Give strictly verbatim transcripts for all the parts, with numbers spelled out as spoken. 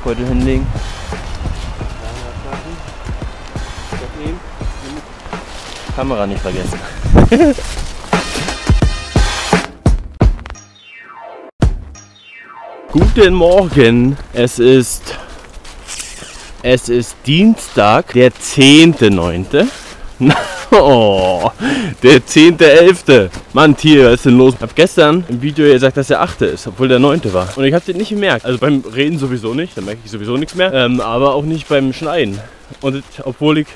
Geldbeutel hinlegen. Kamera nicht vergessen. Guten Morgen, es ist es ist Dienstag, der zehnte neunte Oh, der zehnte elfte Mann, Tier, was ist denn los? Ich habe gestern im Video gesagt, dass der achte ist, obwohl der neunte war. Und ich habe den nicht gemerkt. Also beim Reden sowieso nicht, da merke ich sowieso nichts mehr. Ähm, aber auch nicht beim Schneiden. Und obwohl ich...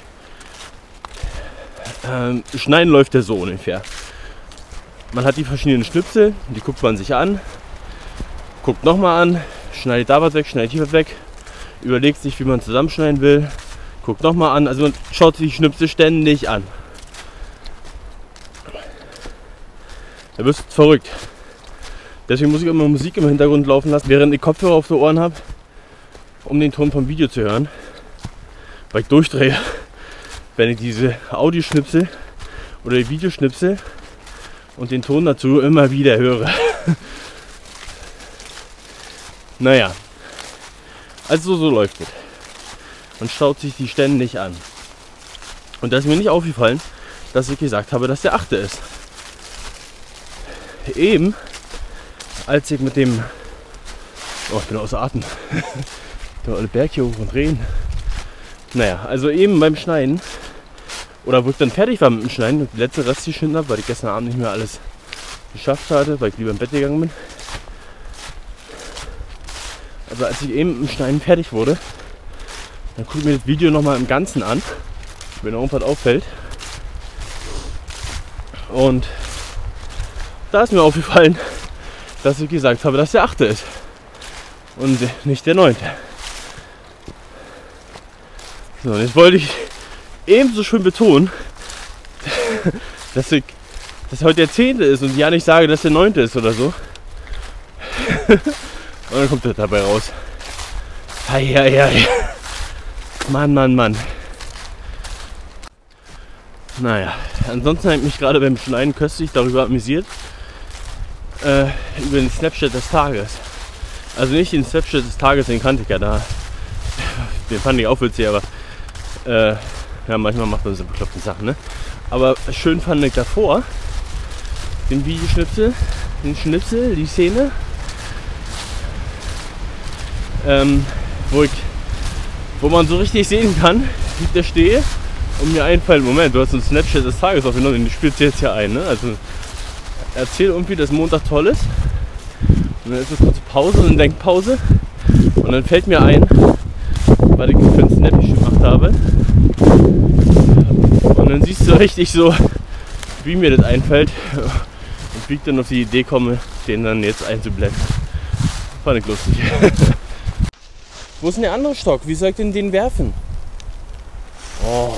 Ähm, Schneiden läuft ja so ungefähr. Man hat die verschiedenen Schnipsel, die guckt man sich an. Guckt nochmal an, schneidet da was weg, schneidet hier was weg. Überlegt sich, wie man zusammenschneiden will. Guckt nochmal an, also man schaut sich die Schnipsel ständig an. Da wirst du verrückt. Deswegen muss ich immer Musik im Hintergrund laufen lassen, während ich Kopfhörer auf den Ohren habe, um den Ton vom Video zu hören. Weil ich durchdrehe, wenn ich diese Audioschnipsel oder die Videoschnipsel und den Ton dazu immer wieder höre. Naja, also so läuft es. Man schaut sich die ständig an. Und da ist mir nicht aufgefallen, dass ich gesagt habe, dass der achte ist. Eben, als ich mit dem... Oh, ich bin außer Atem. Der alle Berg hier hoch und drehen. Naja, also eben beim Schneiden, oder wo ich dann fertig war mit dem Schneiden und die letzte Rest geschnitten habe, weil ich gestern Abend nicht mehr alles geschafft hatte, weil ich lieber im Bett gegangen bin. Also als ich eben mit dem Schneiden fertig wurde, dann gucke ich mir das Video nochmal im Ganzen an, wenn irgendwas auffällt. Und da ist mir aufgefallen, dass ich gesagt habe, dass der achte ist und nicht der neunte. So, und jetzt wollte ich ebenso schön betonen, dass ich dass heute der zehnte ist und ja nicht sage, dass der neunte ist oder so. Und dann kommt das dabei raus. Hei, hei, hei. Mann, Mann, Mann. Naja, ansonsten habe ich mich gerade beim Schneiden köstlich darüber amüsiert, äh, über den Snapchat des Tages. Also nicht den Snapchat des Tages, den kannte ich ja da. Den fand ich auch witzig, aber äh, ja, manchmal macht man so bekloppte Sachen, ne? Aber schön fand ich davor den Videoschnipsel, den Schnipsel, die Szene, ähm, wo ich wo man so richtig sehen kann, wie ich da stehe und mir einfällt, Moment, du hast einen Snapchat des Tages aufgenommen, den spielst du jetzt hier ein, ne? Also erzähl irgendwie, dass Montag toll ist und dann ist eine kurze Pause, eine Denkpause und dann fällt mir ein, weil ich für einen Snap gemacht habe und dann siehst du richtig so, wie mir das einfällt und wie ich dann auf die Idee komme, den dann jetzt einzublenden. Fand ich lustig. Wo ist denn der andere Stock? Wie soll ich denn den werfen? Oh.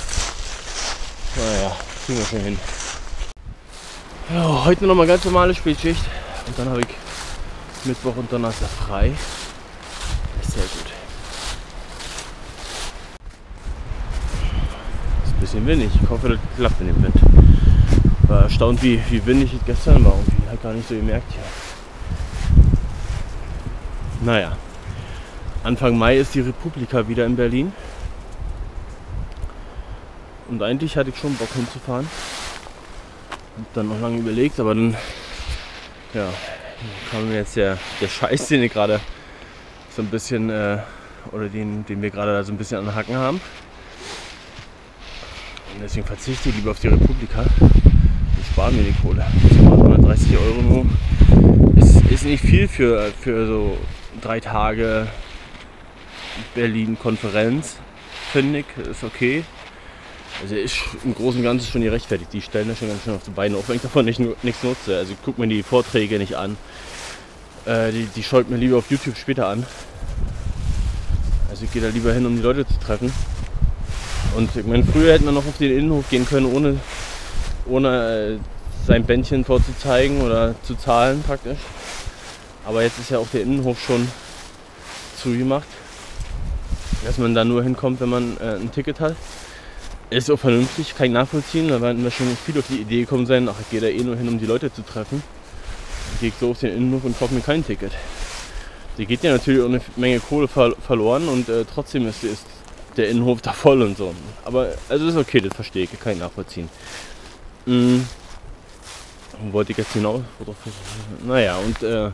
Naja, kriegen wir schon hin. Ja, heute noch mal ganz normale Spätschicht. Und dann habe ich Mittwoch und Donnerstag frei. Das ist sehr gut. Ist ein bisschen windig. Ich hoffe, das klappt in dem Wind. War erstaunt, wie, wie windig es gestern war. Irgendwie hat gar nicht so gemerkt hier. Naja. Anfang Mai ist die Republika wieder in Berlin. Und eigentlich hatte ich schon Bock hinzufahren. Hab dann noch lange überlegt, aber dann ja, kam mir jetzt der, der Scheiß, den ich gerade so ein bisschen, äh, oder den, den wir gerade da so ein bisschen an den Hacken haben. Und deswegen verzichte ich lieber auf die Republika. Ich spare mir die Kohle. hundertdreißig Euro nur. Ist, ist nicht viel für, für so drei Tage Berlin-Konferenz, finde ich, ist okay. Also ist im Großen und Ganzen schon gerechtfertigt. Die stellen das schon ganz schön auf die Beine, auch wenn ich davon nicht, nichts nutze. Also ich gucke mir die Vorträge nicht an. Äh, die, die schaut mir lieber auf YouTube später an. Also ich gehe da lieber hin, um die Leute zu treffen. Und ich meine, früher hätte man noch auf den Innenhof gehen können, ohne, ohne äh, sein Bändchen vorzuzeigen oder zu zahlen praktisch. Aber jetzt ist ja auch der Innenhof schon zugemacht. Dass man da nur hinkommt, wenn man äh, ein Ticket hat. Ist auch vernünftig, kann ich nachvollziehen. Da werden wahrscheinlich viele auf die Idee gekommen sein, ach, ich gehe da eh nur hin, um die Leute zu treffen. Dann gehe ich so auf den Innenhof und kaufe mir kein Ticket. die geht ja natürlich auch eine Menge Kohle ver verloren und äh, trotzdem ist, ist der Innenhof da voll und so. Aber also ist okay, das verstehe ich, kann ich nachvollziehen. Mhm. Wollte ich jetzt hinaus? Naja, und äh,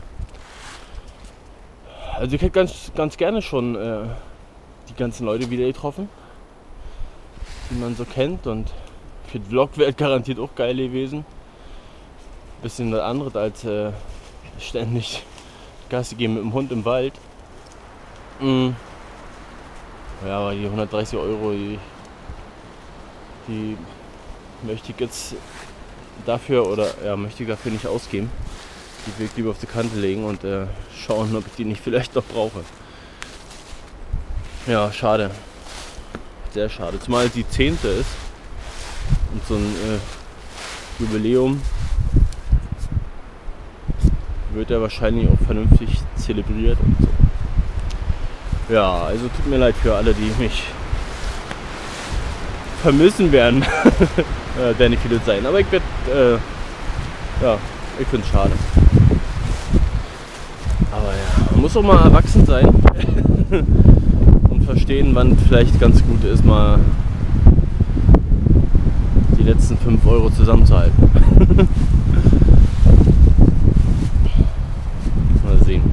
also ich hätte ganz, ganz gerne schon äh, die ganzen Leute wieder getroffen, die man so kennt, und für den Vlog wäre garantiert auch geil gewesen. Bisschen was anderes als äh, ständig Gas geben mit dem Hund im Wald. Mhm. Ja, aber die hundertdreißig Euro, die, die möchte ich jetzt dafür, oder ja, möchte ich dafür nicht ausgeben. Die will ich lieber auf die Kante legen und äh, schauen, ob ich die nicht vielleicht noch brauche. Ja, schade. Sehr schade. Zumal die zehnte ist und so ein äh, Jubiläum wird ja wahrscheinlich auch vernünftig zelebriert und so. Ja, also tut mir leid für alle, die mich vermissen werden. äh, werden nicht viele sein, aber ich werde, äh, ja, ich finde es schade. Aber ja, man muss auch mal erwachsen sein und verstehen, wann vielleicht ganz gut ist, mal die letzten fünf Euro zusammenzuhalten. Mal sehen.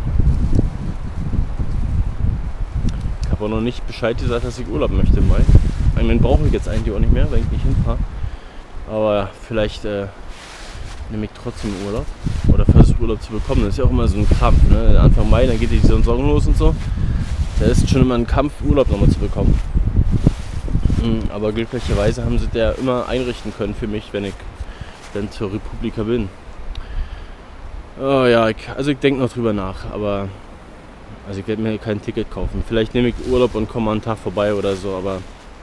Ich habe auch noch nicht Bescheid gesagt, dass ich Urlaub möchte im Mai. Ich meine, brauche ich jetzt eigentlich auch nicht mehr, wenn ich nicht hinfahre. Aber vielleicht äh, nehme ich trotzdem Urlaub oder versuche Urlaub zu bekommen. Das ist ja auch immer so ein Kampf. Ne? Anfang Mai, dann geht die Saison los und so. Da ist schon immer ein Kampf, Urlaub nochmal zu bekommen. Mhm, aber glücklicherweise haben sie der immer einrichten können für mich, wenn ich dann zur Republika bin. Oh ja, ich, also ich denke noch drüber nach, aber also ich werde mir kein Ticket kaufen. Vielleicht nehme ich Urlaub und komme mal einen Tag vorbei oder so, aber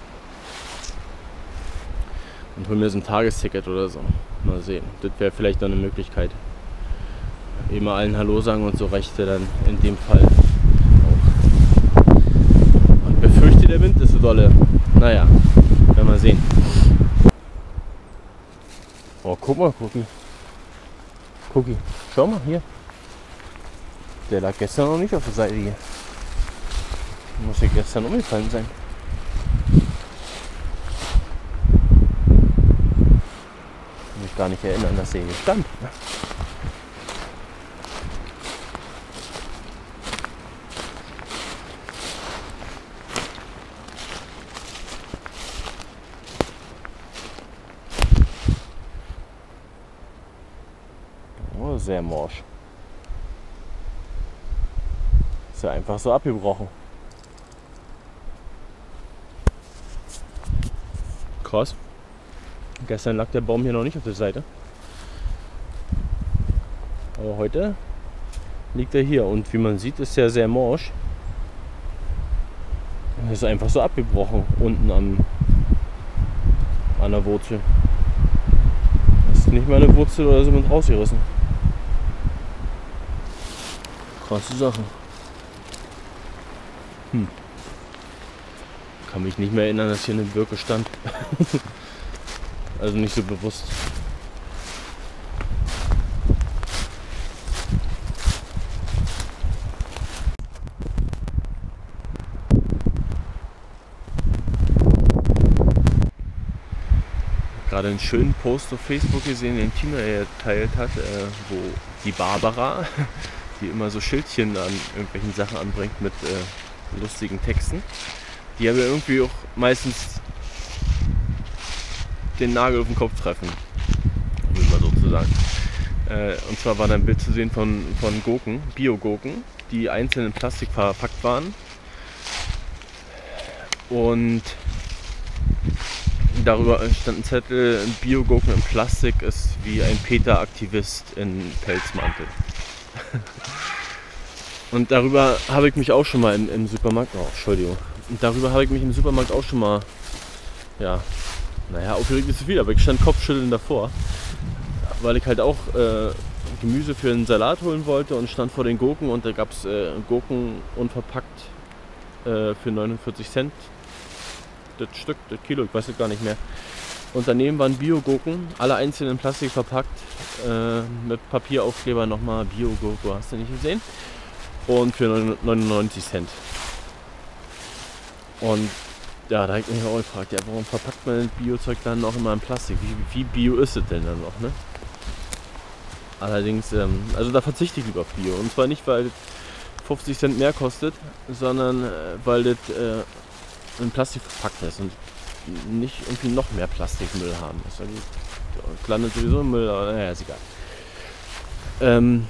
und hol mir so ein Tagesticket oder so. Mal sehen. Das wäre vielleicht noch eine Möglichkeit. Eben allen Hallo sagen und so reichte dann in dem Fall auch. Ich befürchte, der Wind ist so dolle. Naja, werden wir sehen. Oh, guck mal, Cookie. Cookie, schau mal hier. Der lag gestern noch nicht auf der Seite hier. Muss ja gestern umgefallen sein. Mich gar nicht erinnern, dass der hier stand. Oh, sehr morsch. Ist ja einfach so abgebrochen. Krass. Gestern lag der Baum hier noch nicht auf der Seite. Aber heute liegt er hier und wie man sieht, ist er sehr morsch. Er ist einfach so abgebrochen unten am, an der Wurzel. Das ist nicht mal eine Wurzel oder so mit rausgerissen. Krasse Sache. Hm. Kann mich nicht mehr erinnern, dass hier eine Birke stand. Also nicht so bewusst. Gerade einen schönen Post auf Facebook gesehen, den Tina geteilt hat, äh, wo die Barbara, die immer so Schildchen an irgendwelchen Sachen anbringt mit äh, lustigen Texten, die aber irgendwie auch meistens den Nagel auf den Kopf treffen, um mal so zu sagen. Äh, und zwar war da ein Bild zu sehen von, von Gurken, Bio-Gurken, die einzeln in Plastik verpackt waren. Und darüber stand ein Zettel, Bio-Gurken in Plastik ist wie ein PETA-Aktivist in Pelzmantel. Und darüber habe ich mich auch schon mal im, im Supermarkt, oh, Entschuldigung, und darüber habe ich mich im Supermarkt auch schon mal, ja, naja, aufgeregt ist zu viel, aber ich stand kopfschüttelnd davor, weil ich halt auch äh, Gemüse für einen Salat holen wollte und stand vor den Gurken und da gab es äh, Gurken unverpackt äh, für neunundvierzig Cent. Das Stück, das Kilo, ich weiß es gar nicht mehr. Und daneben waren Bio-Gurken, alle einzeln in Plastik verpackt, äh, mit Papieraufkleber nochmal Bio-Gurke, hast du nicht gesehen? und für neunundneunzig Cent. Und ja, da habe ich mich auch gefragt, ja, warum verpackt man das Biozeug dann noch immer in Plastik? Wie, wie bio ist es denn dann noch, ne? Allerdings, ähm, also da verzichte ich lieber auf Bio. Und zwar nicht, weil das fünfzig Cent mehr kostet, sondern äh, weil das äh, in Plastik verpackt ist und nicht irgendwie noch mehr Plastikmüll haben. Das also, landet sowieso im Müll, aber naja, ist egal. Ähm,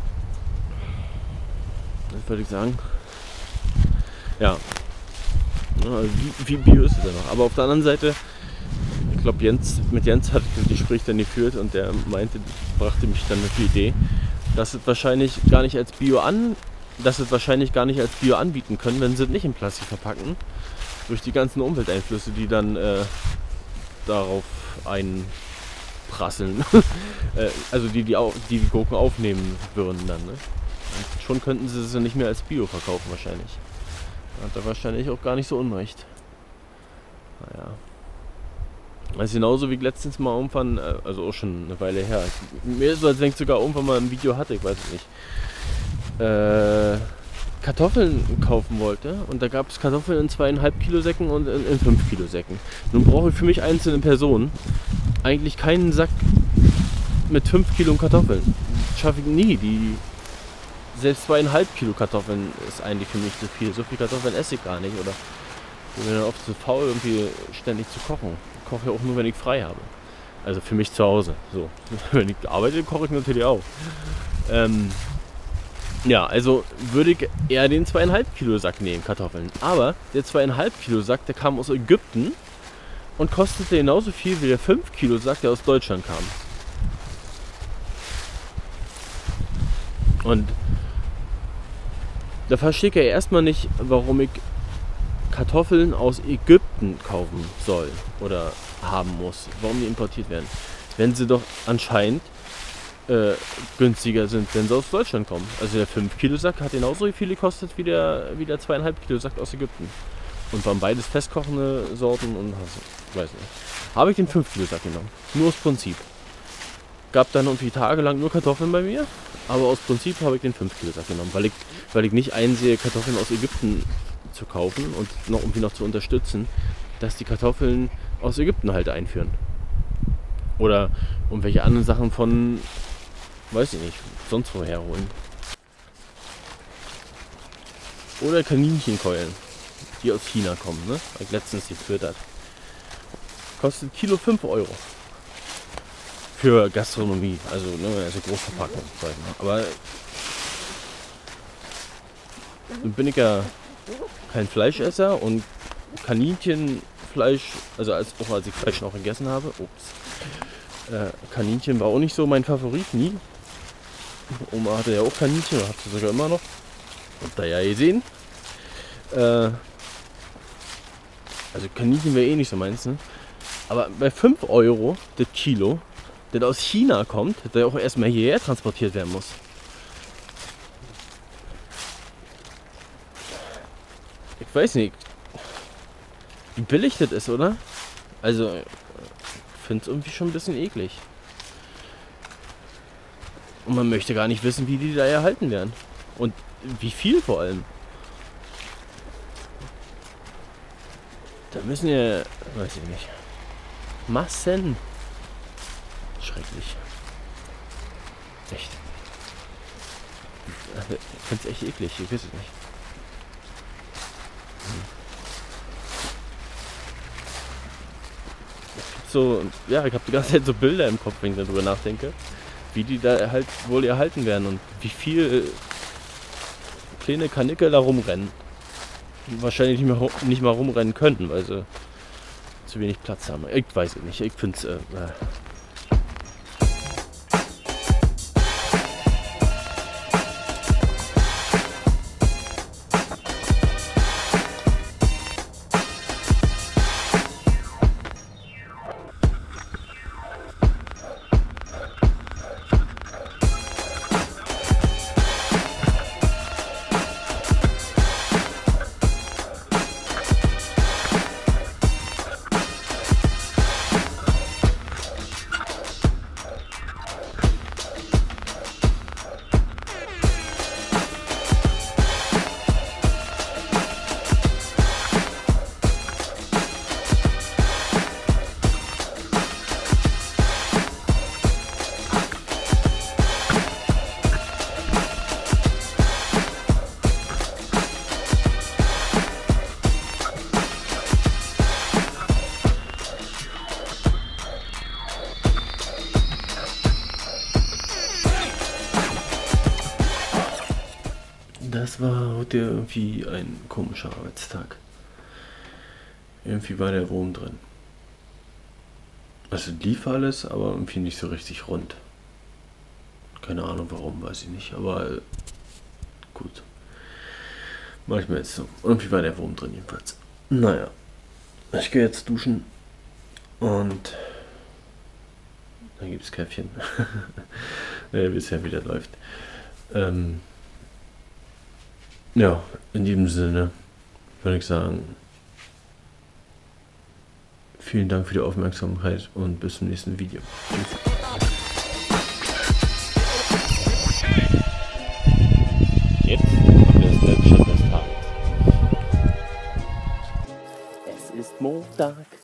das würde ich sagen. Ja. Also wie, wie bio ist es denn noch? Aber auf der anderen Seite, ich glaube, Jens, mit Jens hat das Gespräch dann geführt und der meinte, brachte mich dann auf die Idee, dass es wahrscheinlich gar nicht als Bio an, dass es wahrscheinlich gar nicht als Bio anbieten können, wenn sie es nicht in Plastik verpacken, durch die ganzen Umwelteinflüsse, die dann äh, darauf einprasseln, äh, also die die, die die Gurken aufnehmen würden dann. Ne? Und schon könnten sie es ja nicht mehr als Bio verkaufen wahrscheinlich. Hat er wahrscheinlich auch gar nicht so unrecht. Naja. Das ist genauso wie letztens mal irgendwann, also auch schon eine Weile her. Mir ist so, als wenn ich sogar irgendwann mal ein Video hatte, ich weiß es nicht. Äh, Kartoffeln kaufen wollte und da gab es Kartoffeln in zweieinhalb Kilo Säcken und in, in fünf Kilo Säcken. Nun brauche ich für mich einzelne Personen eigentlich keinen Sack mit fünf Kilo Kartoffeln. Das schaffe ich nie. Die Selbst zweieinhalb Kilo Kartoffeln ist eigentlich für mich zu viel. So viel Kartoffeln esse ich gar nicht. Oder ich bin dann oft zu faul, irgendwie ständig zu kochen. Ich koche ja auch nur, wenn ich frei habe. Also für mich zu Hause. So. Wenn ich arbeite, koche ich natürlich auch. Ähm, ja, also würde ich eher den zweieinhalb Kilo Sack nehmen, Kartoffeln. Aber der zweieinhalb Kilo Sack, der kam aus Ägypten und kostete genauso viel wie der fünf Kilo Sack, der aus Deutschland kam. Und da verstehe ich ja erstmal nicht, warum ich Kartoffeln aus Ägypten kaufen soll oder haben muss. Warum die importiert werden. Wenn sie doch anscheinend äh, günstiger sind, wenn sie aus Deutschland kommen. Also der fünf Kilo Sack hat genauso viel gekostet wie der, wie der zweieinhalb Kilo Sack aus Ägypten. Und waren beides festkochende Sorten und ich weiß nicht. Habe ich den fünf Kilo Sack genommen. Nur aus Prinzip. Gab dann irgendwie tagelang nur Kartoffeln bei mir. Aber aus Prinzip habe ich den fünf Kilo Sack genommen, weil ich, weil ich nicht einsehe, Kartoffeln aus Ägypten zu kaufen und noch irgendwie noch zu unterstützen, dass die Kartoffeln aus Ägypten halt einführen. Oder irgendwelche anderen Sachen von, weiß ich nicht, sonst woher holen. Oder Kaninchenkeulen, die aus China kommen, ne? Habe ich letztens getwittert. Kostet Kilo fünf Euro. Für Gastronomie, also, ne, also Großverpackung. Aber nun bin ich ja kein Fleischesser und Kaninchenfleisch, also als, auch als ich Fleisch noch gegessen habe, ups, äh, Kaninchen war auch nicht so mein Favorit, nie. Oma hatte ja auch Kaninchen, hat sie sogar immer noch. Habt ihr ja gesehen. Äh, also Kaninchen wäre eh nicht so meins, ne? Aber bei fünf Euro das Kilo, das aus China kommt, der auch erstmal hierher transportiert werden muss. Ich weiß nicht, wie billig das ist, oder? Also, ich finde es irgendwie schon ein bisschen eklig. Und man möchte gar nicht wissen, wie die da erhalten werden. Und wie viel vor allem. Da müssen ja, weiß ich nicht, Massen. Schrecklich. Echt. Ich finde es echt eklig, ich weiß es nicht. So, ja, ich habe die ganze Zeit so Bilder im Kopf, wenn ich darüber nachdenke, wie die da halt wohl erhalten werden und wie viel kleine Kanickel da rumrennen. Wahrscheinlich nicht, mehr, nicht mal rumrennen könnten, weil sie zu wenig Platz haben. Ich weiß es nicht, ich finde es... Äh, heute irgendwie ein komischer Arbeitstag. Irgendwie war der Wurm drin. Also lief alles, aber irgendwie nicht so richtig rund. Keine Ahnung warum, weiß ich nicht, aber äh, gut. Manchmal ist es so. Irgendwie war der Wurm drin jedenfalls. Naja, ich gehe jetzt duschen und dann gibt es Käffchen. Naja, wie es ja wieder läuft. Ähm, ja, in diesem Sinne würde ich sagen, vielen Dank für die Aufmerksamkeit und bis zum nächsten Video. Tschüss. Jetzt kommt der Snapchat des Tages. Es ist Montag.